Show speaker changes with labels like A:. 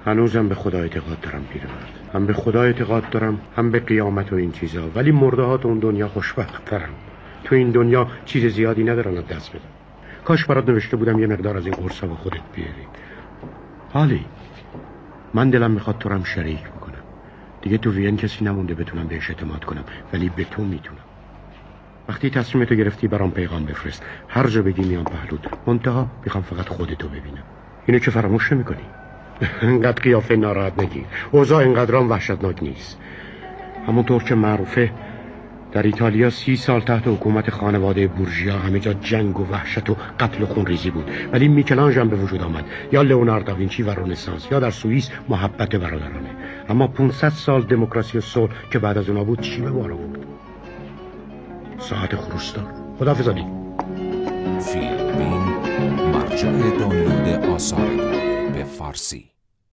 A: هنوزم به خدا اعتقاد دارم پیرمرد، هم به خدا اعتقاد دارم هم به قیامت و این چیزا، ولی مرده ها تو اون دنیا خوشبخت ترن. تو این دنیا چیز زیادی ندارن از دست بدن. کاش برات نوشته بودم یه مقدار از این قرصا با خودت بیاری. حالی من دلم میخواد تو رو هم شریک بکنم. دیگه تو وین کسی نمونده بتونم بهش اعتماد کنم، ولی به تو میتونم. وقتی تصمیمتو گرفتی برام پیغام بفرست، هر جا بگی میام پهلوت. منتها میخوام فقط خودتو ببینم. اینو که فراموش نمی‌کنی. انقدر قیافه ناراحت نگیر، اوضاع اینقدرام وحشتناک نیست. همونطور که معروفه در ایتالیا 30 سال تحت حکومت خانواده بورژیا همه جا جنگ و وحشت و قتل و خونریزی بود، ولی میکلانژ هم به وجود آمد، یا لئوناردو داوینچی و رنسانس، یا در سوئیس محبت برادرانه. اما 500 سال دموکراسی و صلح که بعد از اونا بود چی به بار آورد؟ ساعت خروسدار. خداحافظ علی.
B: فیلمین مرجع دانلود آثار به فارسی.